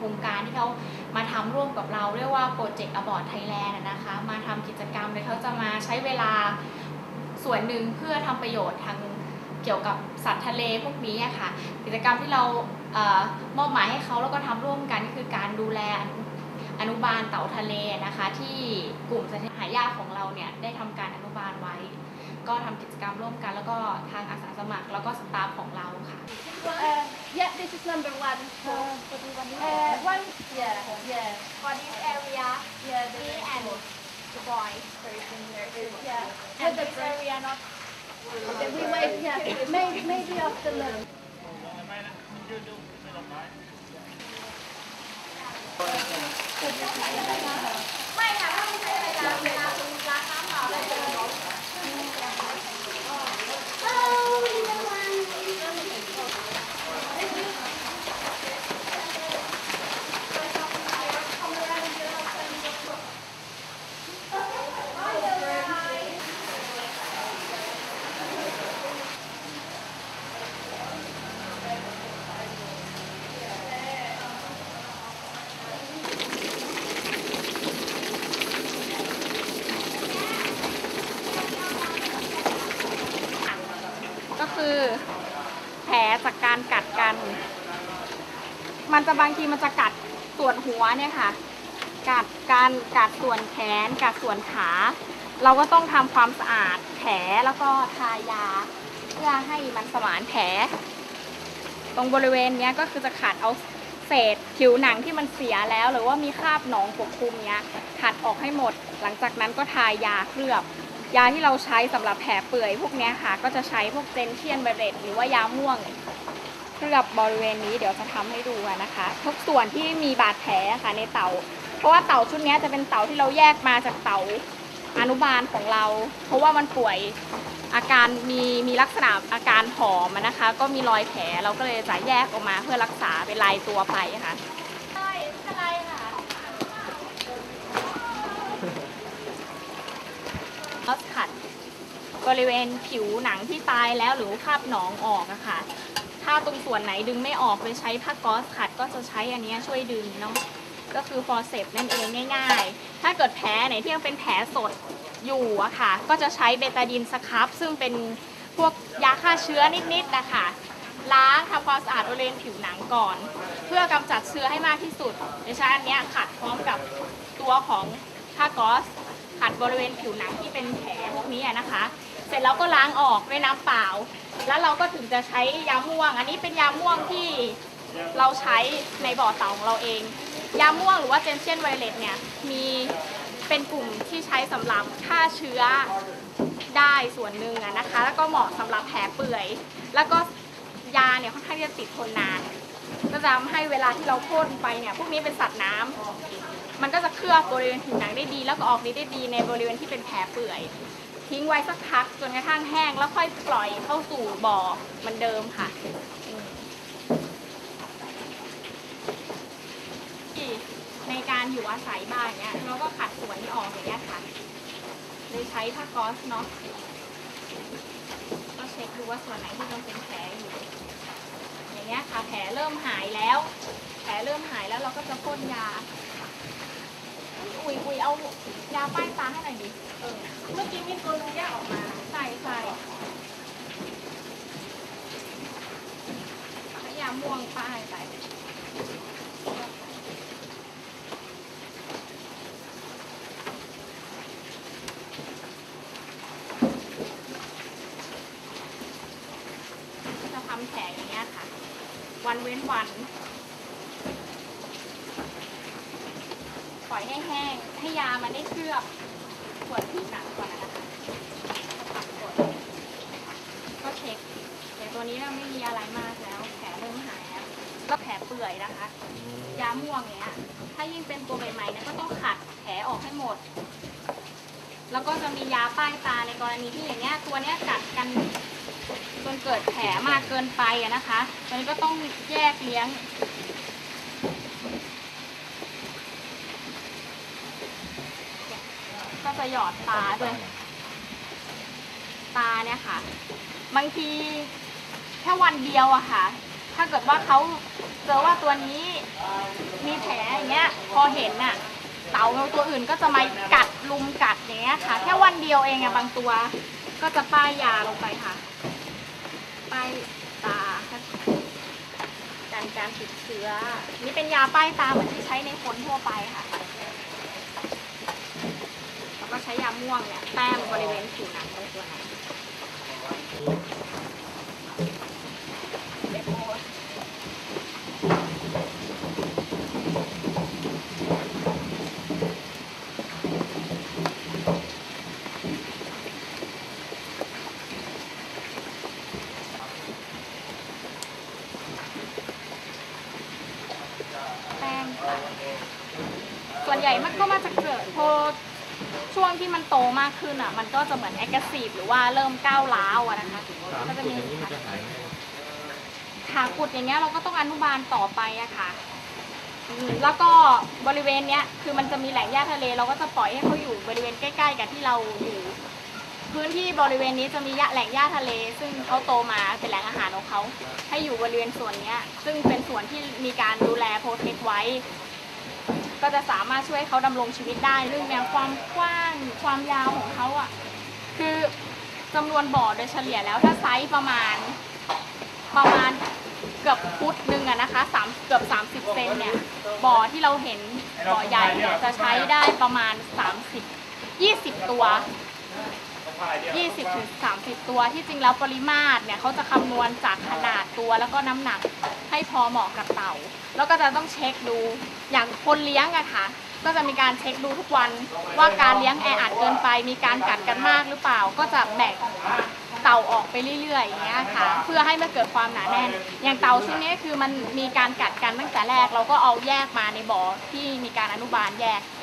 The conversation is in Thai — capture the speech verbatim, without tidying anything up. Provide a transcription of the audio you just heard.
ครงการที่เขามาทำร่วมกับเราเรียกว่าโปรเจกต์ Abort Thailand นะคะมาทำกิจกรรมโดยเขาจะมาใช้เวลาส่วนหนึ่งเพื่อทำประโยชน์ทางเกี่ยวกับสัตว์ทะเลพวกนี้ค่ะกิจกรรมที่เราเอ่อมอบหมายให้เขาแล้วก็ทำร่วมกันก็คือการดูแลอนุบาลเต่าทะเลนะคะที่กลุ่มสัตว์หายากของเราเนี่ยได้ทำการอนุบาลไว้ก็ทำกิจกรรมร่วมกันแล้วก็ทางอาสาสมัครแล้วก็สตาฟของเราค่ะ Uh, yeah, this is number one. So, uh, one, yeah, yeah. For this area, yeah, me and the boy person there. Yeah. And this area not. Okay, we wait. Yeah, maybe, maybe after lunch. ไม่ค่ะถ้าไม่ใช่เวลาเวลาคุณร้านน้ำเปล่าอะไรจะร้อนก็คือแผลจากการกัดกัน มันจะบางทีมันจะกัดส่วนหัวเนี่ยค่ะ กัดการกัดส่วนแขนกัดส่วนขา เราก็ต้องทำความสะอาดแผลแล้วก็ทายาเพื่อให้มันสมานแผล ตรงบริเวณนี้ก็คือจะขัดเอาเศษผิวหนังที่มันเสียแล้วหรือว่ามีคราบหนองปกคลุมเนี้ยขัดออกให้หมด หลังจากนั้นก็ทายาเคลือบยาที่เราใช้สำหรับแผลเปื่อยพวกนี้ค่ะก็จะใช้พวกเจนเทียนเบเรตหรือว่ายาม่วงเคลือบบริเวณนี้เดี๋ยวจะทำให้ดูนะคะทุกส่วนที่มีบาดแผลค่ะในเต่าเพราะว่าเต่าชุดนี้จะเป็นเต่าที่เราแยกมาจากเต่าอนุบาลของเราเพราะว่ามันป่วยอาการมีมีลักษณะอาการหอมนะคะก็มีรอยแผลเราก็เลยจะแยกออกมาเพื่อรักษาเป็นลายตัวไปค่ะใช่ไม่เป็นไรค่ะก็ขัดบริเวณผิวหนังที่ตายแล้วหรือคราบหนองออกอะค่ะถ้าตรงส่วนไหนดึงไม่ออกไปใช้ผ้าก๊อซขัดก็จะใช้อันนี้ช่วยดึงเนาะก็คือฟอร์เซปนั่นเองง่ายๆถ้าเกิดแผลไหนที่ยังเป็นแผลสดอยู่อะค่ะก็จะใช้เบตาดินสครับซึ่งเป็นพวกยาฆ่าเชื้อนิดๆนะคะล้างทำความสะอาดบริเวณผิวหนังก่อนเพื่อกำจัดเชื้อให้มากที่สุดโดยใช้อันนี้ขัดพร้อมกับตัวของผ้าก๊อซขัดบริเวณผิวหนังที่เป็นแผลพวกนี้นะคะเสร็จแล้วก็ล้างออกด้วยน้ำเปล่าแล้วเราก็ถึงจะใช้ยาม่วงอันนี้เป็นยาม่วงที่เราใช้ในบ่อเต่าของเราเองยาม่วงหรือว่าเจนเชียนไวเลตเนี่ยมีเป็นกลุ่มที่ใช้สำหรับฆ่าเชื้อได้ส่วนหนึ่งนะคะแล้วก็เหมาะสำหรับแผลเปื่อยแล้วก็ยาเนี่ยค่อนข้างที่จะติดทนนานก็จะทำให้เวลาที่เราพ่นไปเนี่ยพวกนี้เป็นสัตว์น้ำมันก็จะเคลือบบริเวณผิวหนังได้ดีแล้วก็ออกฤทธิ์ได้ดีในบริเวณที่เป็นแผลเปื่อยทิ้งไว้สักพักจนกระทั่งแห้งแล้วค่อยปล่อยเข้าสู่บ่อเหมือนเดิมค่ะในการอยู่อาศัยบ้านเนี้ยเราก็ขัดส่วนที่ออกอย่างเงี้ยค่ะเลยใช้ผ้าก๊อซเนาะก็เช็คดูว่าส่วนไหนที่ยังเป็นแผลอยู่อย่างเงี้ยค่ะแผลเริ่มหายแล้วแผลเริ่มหายแล้วเราก็จะพ่นยาอุ้ยอุ้ยเอายาป้ายตาให้หน่อยดิเออเมื่อกี้มีตัวนึงแยกออกมาใส่ใส่แล้วยาม่วงป้ายไปแผลอย่างเงี้ยค่ะวันเว้นวันปล่อยให้แห้งให้ยามันได้เคลือบส่วนผิวหนังก่อนนะคะตัดกดก็เช็คแต่ตัวนี้เราไม่มีอะไรมากแล้วแผลเริ่มหายแล้วก็แผลเปื่อยนะคะยาม่วงเนี้ยถ้ายิ่งเป็นตัวใหม่ๆเนี่ยก็ต้องขัดแผลออกให้หมดแล้วก็จะมียาป้ายตาในกรณีที่อย่างเงี้ยตัวเนี้ยกัดกันจนเกิดแผลมากเกินไปอะนะคะตอนนี้ก็ต้องแยกเลี้ยงก็จะหยอดตาด้วยตาเนี่ยค่ะบางทีแค่วันเดียวอะค่ะถ้าถ้าเกิดว่าเขาเจอว่าตัวนี้มีแผลอย่างเงี้ยพอเห็นน่ะเต่าตัวอื่นก็จะมากัดลุมกัดอย่างเงี้ยค่ะแค่วันเดียวเองอะบางตัวก็จะป้ายยาลงไปค่ะป้ายตาการการติดเชื้อนี่เป็นยาป้ายตาเหมือนที่ใช้ในคนทั่วไปค่ะแล้วก็ใช้ยาม่วงเนี่ยแต้มบริเวณผิวหนังตรงตัวไหนส่วนใหญ่มันก็มาจากเกิดพอช่วงที่มันโตมากขึ้นอ่ะมันก็จะเหมือนแอคทีฟหรือว่าเริ่มก้าวร้าวอะนะคะก็จะมีขากุดอย่างเงี้ยเราก็ต้องอนุบาลต่อไปอะค่ะแล้วก็บริเวณเนี้ยคือมันจะมีแหล่งหญ้าทะเลเราก็จะปล่อยให้เขาอยู่บริเวณใกล้ๆกับที่เราอยู่พื้นที่บริเวณนี้จะมีแหล่งหญ้าทะเล ซึ่งเขาโตมาเป็นแหล่งอาหารของเขาให้อยู่บริเวณส่วนนี้ซึ่งเป็นส่วนที่มีการดูแลโปรเทคไว้ก็จะสามารถช่วยเขาดำรงชีวิตได้เรื่องแนวความกว้างความยาวของเขาอ่ะคือจำนวนบ่อโดยเฉลี่ยแล้วถ้าไซส์ประมาณประมาณเกือบฟุตหนึ่งอะนะคะสามเกือบสามสิบเซนเนี่ยบ่อที่เราเห็นบ่อใหญ่เนี่ยจะใช้ได้ประมาณสามสิบ ยี่สิบตัวยี่สิบถึงสามสิบตัวที่จริงแล้วปริมาตรเนี่ยเขาจะคำนวณจากขนาดตัวแล้วก็น้ำหนักให้พอเหมาะกับเต่าแล้วก็จะต้องเช็คดูอย่างคนเลี้ยงอะค่ะก็จะมีการเช็คดูทุกวันว่าการเลี้ยงแออัดเกินไปมีการกัดกันมากหรือเปล่าก็จะแบ่งเต่าออกไปเรื่อยๆอย่างเงี้ยค่ะเพื่อให้ไม่เกิดความหนาแน่นอย่างเต่าชุดนี้คือมันมีการกัดกันตั้งแต่แรกเราก็เอาแยกมาในบ่อที่มีการอนุบาลแยก